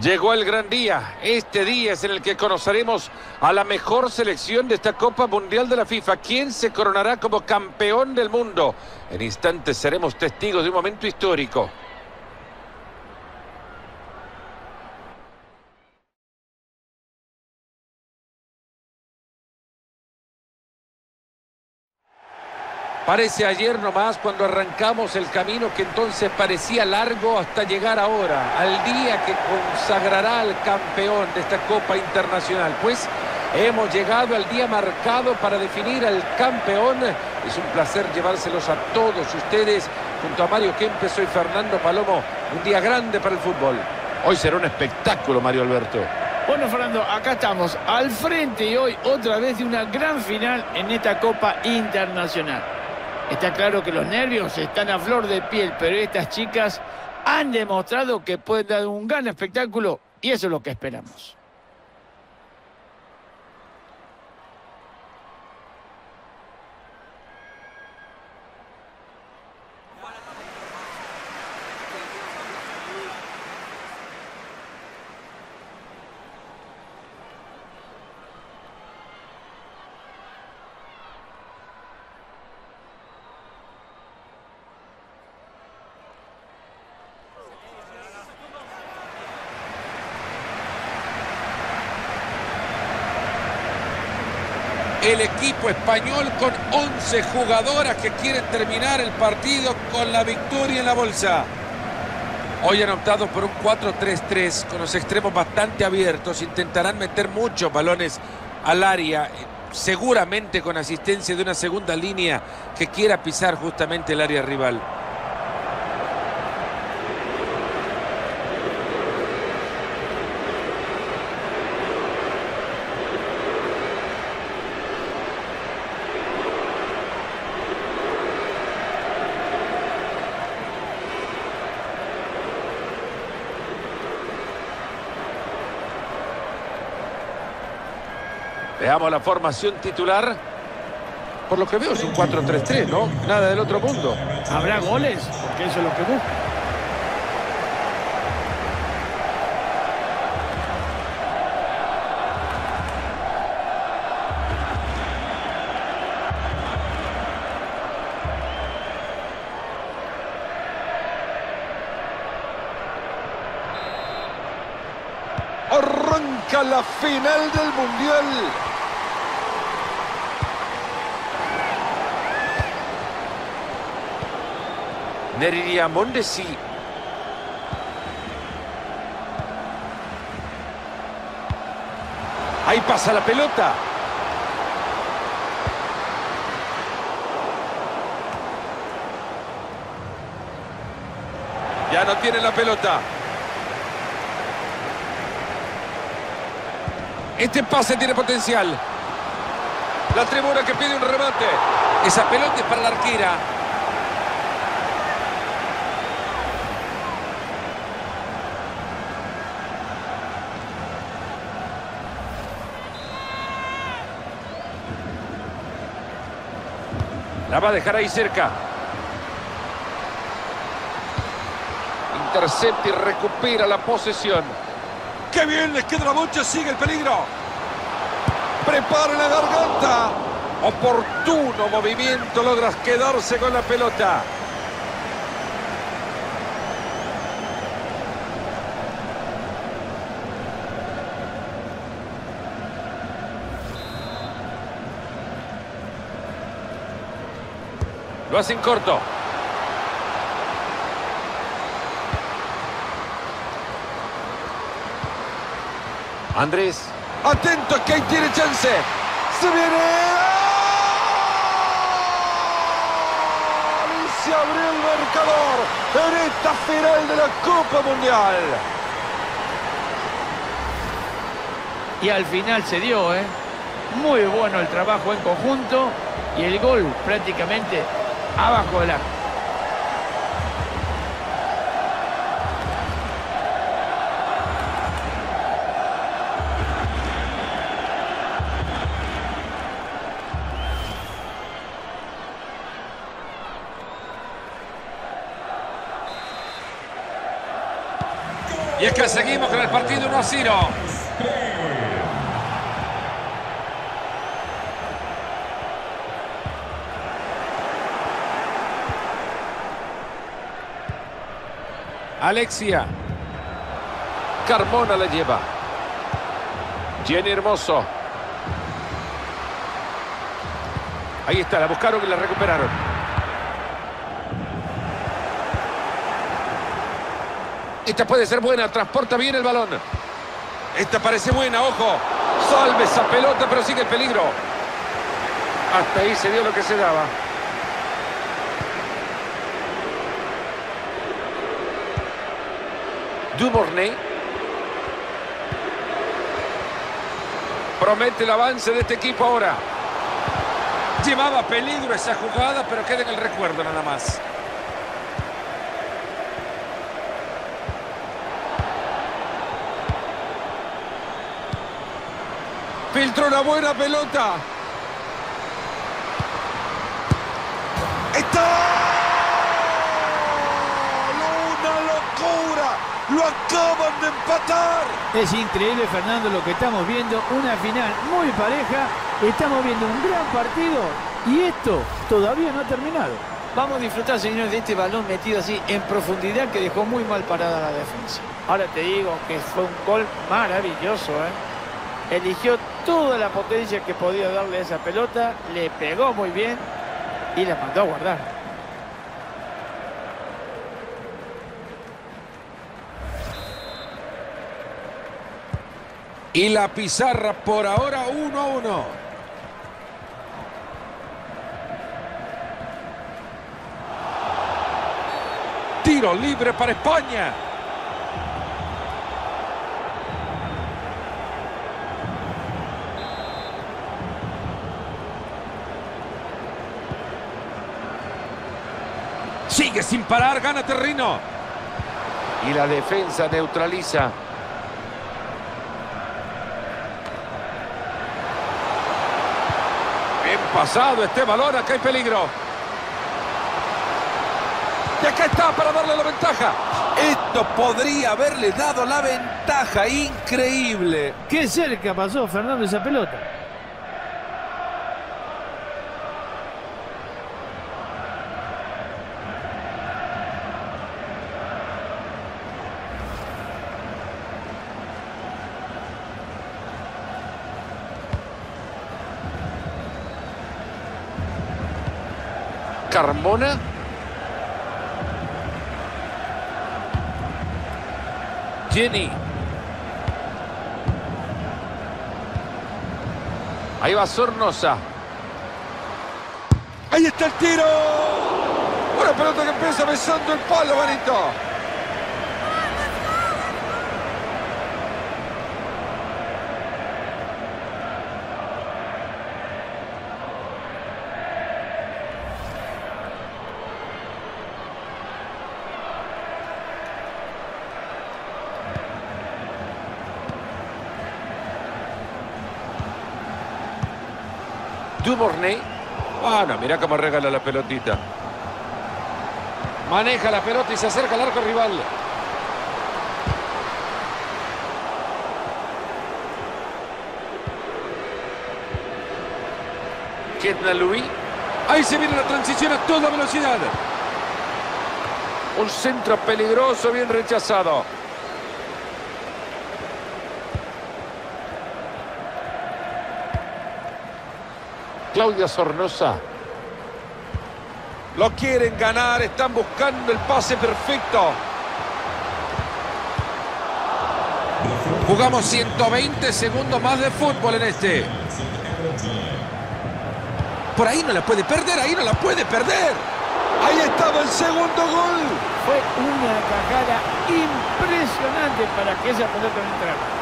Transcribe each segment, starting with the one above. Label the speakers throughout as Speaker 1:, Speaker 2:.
Speaker 1: Llegó el gran día. Este día es en el que conoceremos a la mejor selección de esta Copa Mundial de la FIFA. ¿Quién se coronará como campeón del mundo? En instantes seremos testigos de un momento histórico. Parece ayer nomás cuando arrancamos el camino que entonces parecía largo hasta llegar ahora, al día que consagrará al campeón de esta Copa Internacional. Pues hemos llegado al día marcado para definir al campeón. Es un placer llevárselos a todos ustedes junto a Mario Kempes y Fernando Palomo. Un día grande para el fútbol. Hoy será un espectáculo, Mario Alberto.
Speaker 2: Bueno, Fernando, acá estamos al frente y hoy otra vez de una gran final en esta Copa Internacional. Está claro que los nervios están a flor de piel, pero estas chicas han demostrado que pueden dar un gran espectáculo y eso es lo que esperamos.
Speaker 1: El equipo español con 11 jugadoras que quieren terminar el partido con la victoria en la bolsa. Hoy han optado por un 4-3-3 con los extremos bastante abiertos. Intentarán meter muchos balones al área, seguramente con asistencia de una segunda línea que quiera pisar justamente el área rival. Veamos la formación titular. Por lo que veo es un 4-3-3, ¿no? Nada del otro mundo.
Speaker 2: ¿Habrá goles? Porque eso es lo que busca.
Speaker 1: Arranca la final del Mundial. Neriria Mondesi. Ahí pasa la pelota. Ya no tiene la pelota. Este pase tiene potencial. La tribuna que pide un remate. Esa pelota es para la arquera. La va a dejar ahí cerca. Intercepta y recupera la posesión. ¡Qué bien! Les queda la bocha, sigue el peligro. Prepara la garganta. Oportuno movimiento, logras quedarse con la pelota. Lo hacen corto. Andrés. Atento, que ahí tiene chance. Se viene. Y se abrió el marcador en esta final de la Copa Mundial.
Speaker 2: Y al final se dio, ¿eh? Muy bueno el trabajo en conjunto y el gol prácticamente abajo del arco.
Speaker 1: Y es que seguimos con el partido 1-0. Alexia. Carmona la lleva. Jenny Hermoso. Ahí está, la buscaron y la recuperaron. Esta puede ser buena, transporta bien el balón. Esta parece buena, ojo. Salve esa pelota, pero sigue el peligro. Hasta ahí se dio lo que se daba. Dumornay. Promete el avance de este equipo ahora. Llevaba peligro esa jugada, pero queda en el recuerdo nada más. Filtró una buena pelota.
Speaker 3: ¡Está! ¡Una locura! ¡Lo acaban de empatar!
Speaker 2: Es increíble, Fernando, lo que estamos viendo. Una final muy pareja. Estamos viendo un gran partido y esto todavía no ha terminado. Vamos a disfrutar, señores, de este balón metido así en profundidad que dejó muy mal parada la defensa. Ahora te digo que fue un gol maravilloso, ¿eh? Eligió toda la potencia que podía darle a esa pelota, le pegó muy bien y la mandó a guardar.
Speaker 1: Y la pizarra por ahora 1-1. Tiro libre para España. Sigue sin parar, gana terreno. Y la defensa neutraliza. Bien pasado este balón, acá hay peligro. Y acá está para darle la ventaja.
Speaker 3: Esto podría haberle dado la ventaja, increíble.
Speaker 2: Qué cerca pasó, Fernando, esa pelota.
Speaker 1: Carmona. Jenny. Ahí va Sornosa.
Speaker 3: Ahí está el tiro. Una pelota que empieza besando el palo, Benito.
Speaker 1: Dumornay. Bueno, mira cómo regala la pelotita. Maneja la pelota y se acerca al arco rival. Ketna Louis. Ahí se viene la transición a toda velocidad. Un centro peligroso, bien rechazado. Claudia Sornosa. Lo quieren ganar, están buscando el pase perfecto. Jugamos 120 segundos más de fútbol en este. Por ahí no la puede perder, ahí no la puede perder.
Speaker 3: Ahí estaba el segundo gol.
Speaker 2: Fue una cagada impresionante para que esa pelota no entrara.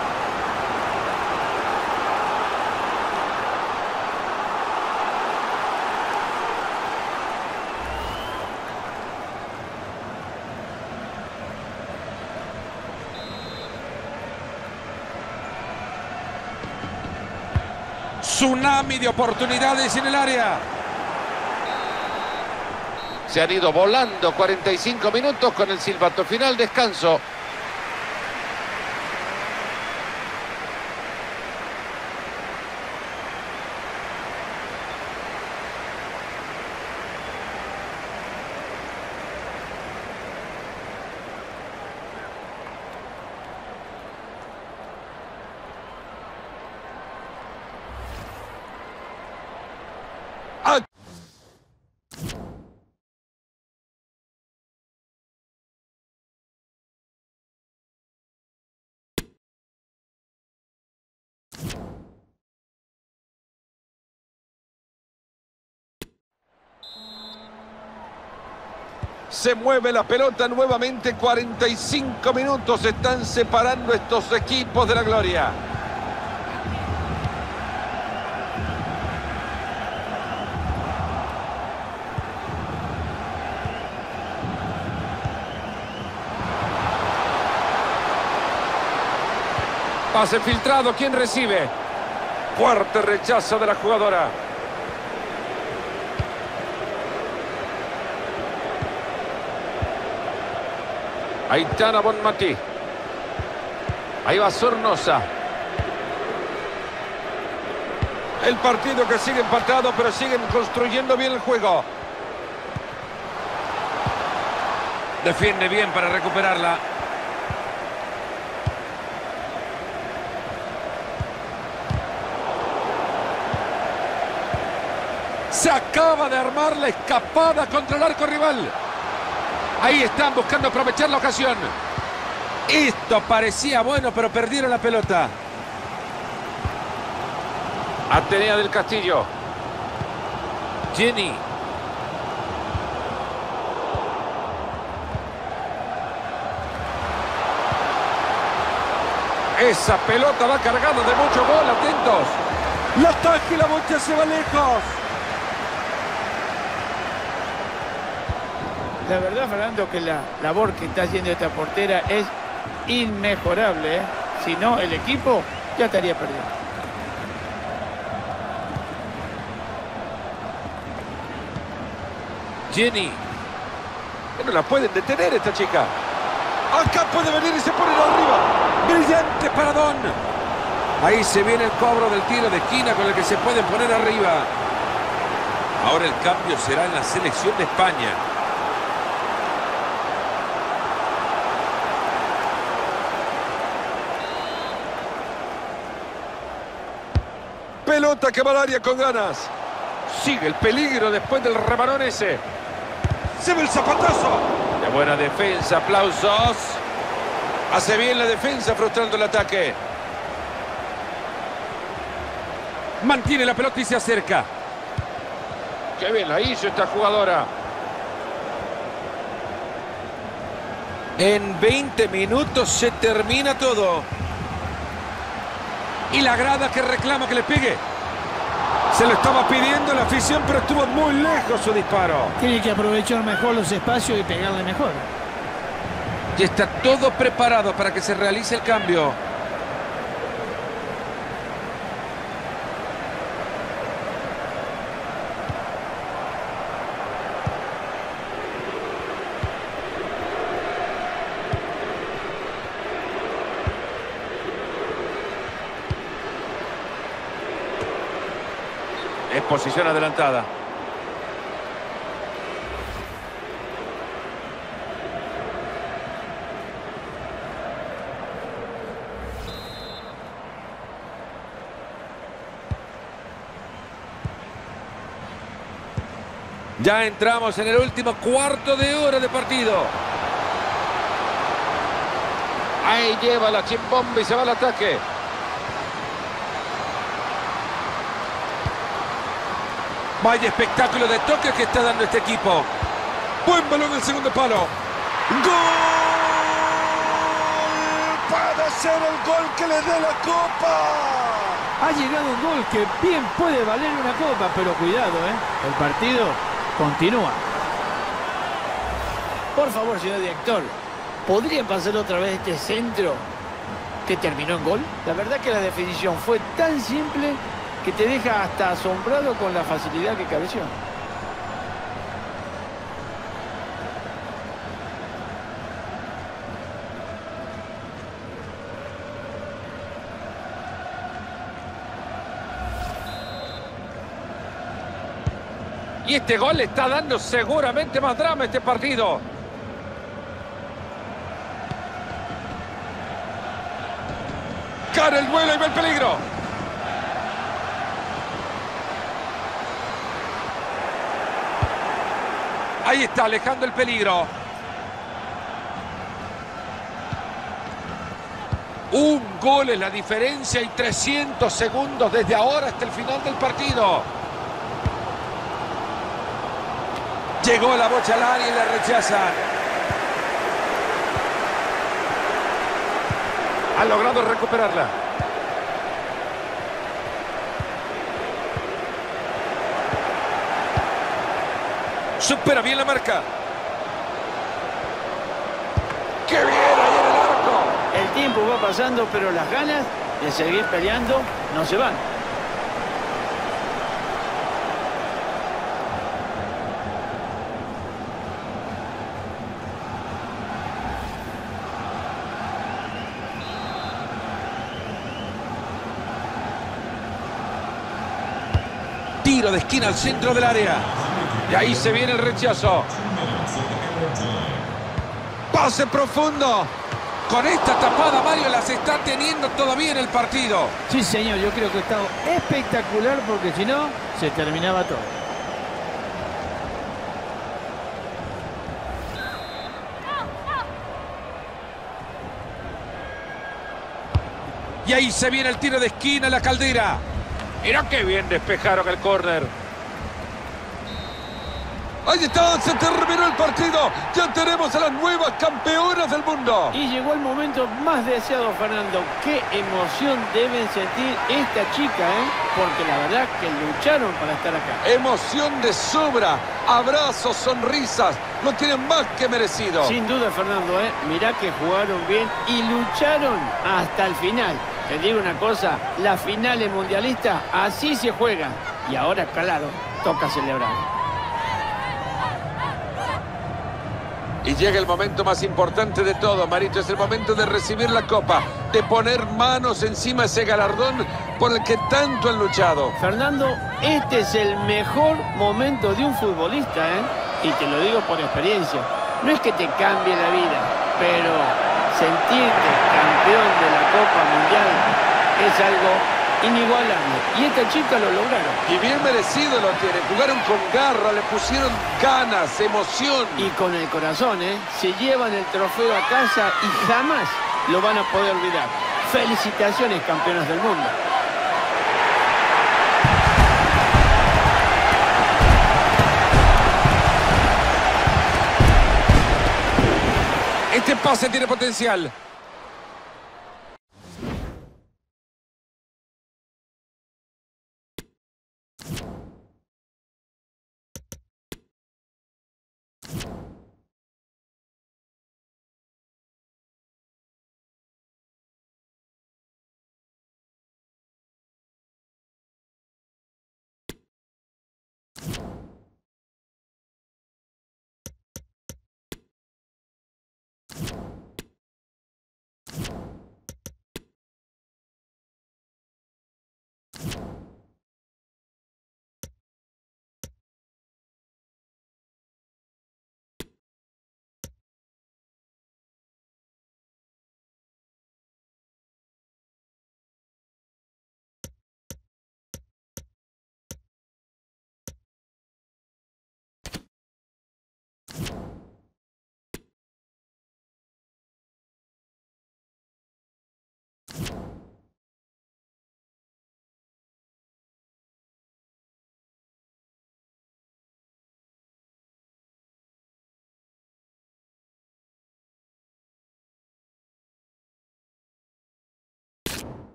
Speaker 1: Tsunami de oportunidades en el área. Se han ido volando 45 minutos con el silbato final, descanso.
Speaker 3: Se mueve la pelota nuevamente. 45 minutos están separando estos equipos de la gloria.
Speaker 1: Pase filtrado. ¿Quién recibe?
Speaker 3: Fuerte rechazo de la jugadora.
Speaker 1: Aitana Bonmatí. Ahí va Sornosa.
Speaker 3: El partido que sigue empatado, pero siguen construyendo bien el juego.
Speaker 1: Defiende bien para recuperarla. Se acaba de armar la escapada contra el arco rival. Ahí están buscando aprovechar la ocasión. Esto parecía bueno, pero perdieron la pelota. Atenea del Castillo. Jenny. Esa pelota va cargada de mucho gol, atentos.
Speaker 3: La ataca y la bocha se va lejos.
Speaker 2: La verdad, Fernando, que la labor que está haciendo esta portera es inmejorable, ¿eh? Si no, el equipo ya estaría perdido.
Speaker 1: Jenny.
Speaker 3: No la pueden detener esta chica. Acá puede venir y se pone arriba.
Speaker 1: Brillante paradón. Ahí se viene el cobro del tiro de esquina con el que se pueden poner arriba. Ahora el cambio será en la selección de España.
Speaker 3: Pelota que va al área con ganas.
Speaker 1: Sigue el peligro después del rebalón ese.
Speaker 3: Se ve el zapatazo.
Speaker 1: De buena defensa, aplausos. Hace bien la defensa frustrando el ataque. Mantiene la pelota y se acerca. Qué bien la hizo esta jugadora. En 20 minutos se termina todo. Y la grada que reclama que le pegue.
Speaker 3: Se lo estaba pidiendo la afición, pero estuvo muy lejos su disparo.
Speaker 4: Tiene que aprovechar mejor los espacios y pegarle mejor.
Speaker 1: Y está todo preparado para que se realice el cambio. Es posición adelantada. Ya entramos en el último cuarto de hora de partido. Ahí lleva la chimbomba y se va al ataque. Vaya espectáculo de toques que está dando este equipo.
Speaker 3: Buen balón el segundo palo. ¡Gol! Puede ser el gol que le dé la copa.
Speaker 4: Ha llegado un gol que bien puede valer una copa, pero cuidado, ¿eh? El partido continúa.
Speaker 2: Por favor, señor director, ¿podría pasar otra vez este centro que terminó en gol? La verdad que la definición fue tan simple que te deja hasta asombrado con la facilidad que cabeció.
Speaker 1: Y este gol le está dando seguramente más drama a este partido.
Speaker 3: Cara el vuelo y ve el peligro.
Speaker 1: Ahí está, alejando el peligro. Un gol es la diferencia y 300 segundos desde ahora hasta el final del partido. Llegó la bocha al área y la rechazan. Ha logrado recuperarla. Supera bien la marca. ¡Qué bien ahí en el arco!
Speaker 2: El tiempo va pasando, pero las ganas de seguir peleando no se van.
Speaker 1: Tiro de esquina al centro del área. Y ahí se viene el rechazo. Pase profundo. Con esta tapada, Mario, las está teniendo todavía en el partido.
Speaker 4: Sí, señor, yo creo que ha estado espectacular porque si no, se terminaba todo.
Speaker 1: Y ahí se viene el tiro de esquina, la Caldera. Mira qué bien despejaron el córner.
Speaker 3: Ahí está, se terminó el partido. Ya tenemos a las nuevas campeonas del mundo.
Speaker 2: Y llegó el momento más deseado, Fernando. Qué emoción deben sentir esta chica, porque la verdad que lucharon para estar acá.
Speaker 3: Emoción de sobra, abrazos, sonrisas, lo tienen más que merecido.
Speaker 2: Sin duda, Fernando, mirá que jugaron bien y lucharon hasta el final. Te digo una cosa, las finales mundialistas así se juegan. Y ahora, claro, toca celebrar.
Speaker 3: Y llega el momento más importante de todo, Marito. Es el momento de recibir la copa, de poner manos encima de ese galardón por el que tanto han luchado.
Speaker 2: Fernando, este es el mejor momento de un futbolista, y te lo digo por experiencia. No es que te cambie la vida, pero sentirte campeón de la Copa Mundial es algo inigualable. Y esta chica lo lograron.
Speaker 3: Y bien merecido lo tienen. Jugaron con garra, le pusieron ganas, emoción.
Speaker 2: Y con el corazón, se llevan el trofeo a casa y jamás lo van a poder olvidar. Felicitaciones, campeones del mundo.
Speaker 1: Este pase tiene potencial.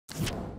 Speaker 3: Chao.